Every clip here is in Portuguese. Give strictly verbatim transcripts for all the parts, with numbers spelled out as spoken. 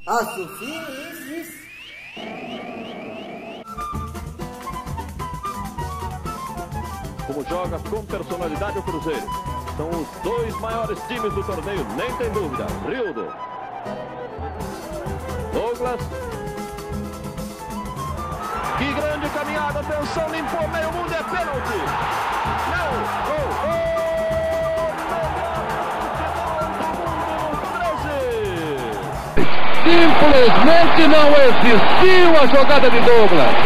Ah, Sofia, isso, isso. Como joga com personalidade o Cruzeiro. São os dois maiores times do torneio, nem tem dúvida. Rildo. Douglas. Que grande caminhada, atenção, limpou meio mundo, é pênalti. Não, gol, gol. Simplesmente não existiu a jogada de Douglas.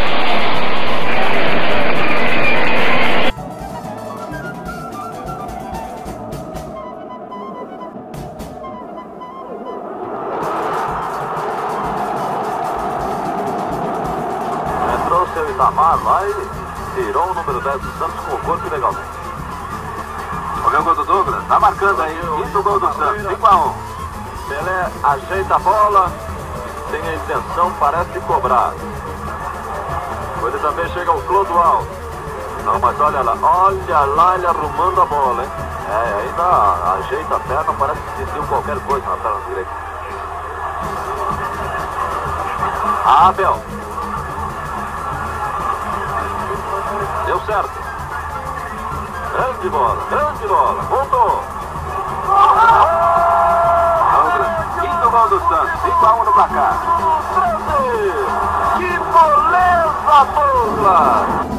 Entrou o seu Itamar lá e tirou o número dez do Santos com o corpo legalmente. Olha o gol do Douglas, tá marcando aí, quinto gol do Santos, cinco a um. Pelé ajeita a bola, tem a intenção, parece cobrar. Ele também chega o Clodoaldo. Não, mas olha lá, olha lá ele arrumando a bola, hein? É, ainda ajeita a perna, parece que sentiu qualquer coisa na perna direita. Abel. Deu certo. Grande bola, grande bola, voltou. Gol do Santos, cinco a um no placar. Brasil! Que beleza, Douglas!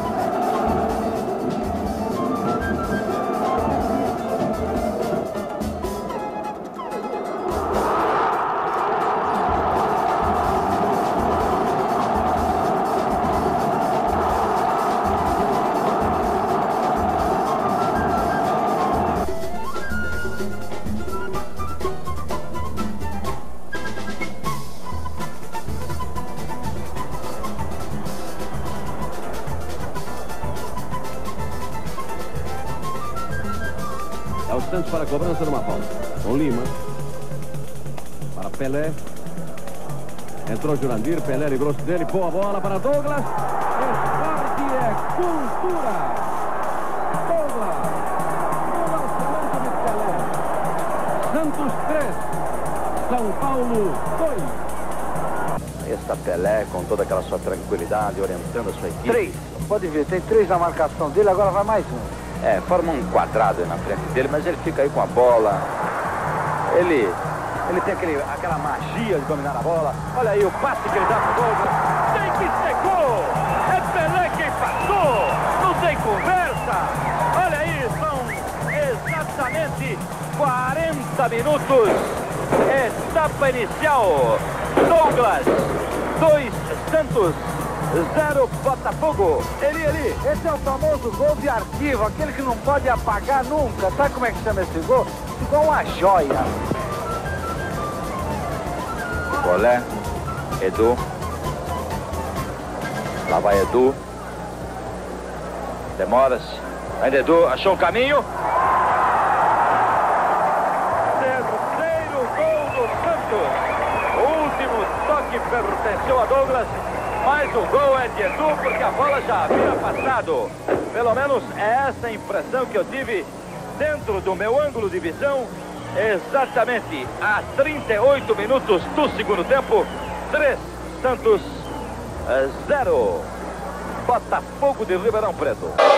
É o Santos para a cobrança numa falta. Com Lima. Para Pelé. Entrou Jurandir. Pelé livrou-se dele. Boa bola para Douglas. Esporte é cultura. Douglas. No lançamento de Pelé. Santos três. São Paulo dois. Aí está Pelé com toda aquela sua tranquilidade, orientando a sua equipe. Três. Pode ver, tem três na marcação dele, agora vai mais um. É, forma um quadrado aí na frente dele, mas ele fica aí com a bola. Ele, ele tem aquele, aquela magia de dominar a bola. Olha aí o passe que ele dá pro Douglas. Tem que ser gol! É Pelé quem passou! Não tem conversa! Olha aí, são exatamente quarenta minutos. Etapa inicial. Douglas, dois Santos, zero Botafogo. Ele, ele, esse é o famoso gol de arquivo, aquele que não pode apagar nunca. Sabe como é que chama esse gol? Igual uma joia. Golé, Edu. Lá vai Edu. Demora-se. Ainda Edu achou o caminho. Terceiro gol do Santos. O último toque pertenceu a Douglas. Mas o gol é de Edu porque a bola já havia passado. Pelo menos é essa a impressão que eu tive dentro do meu ângulo de visão. Exatamente a trinta e oito minutos do segundo tempo. três Santos, zero Botafogo de Ribeirão Preto.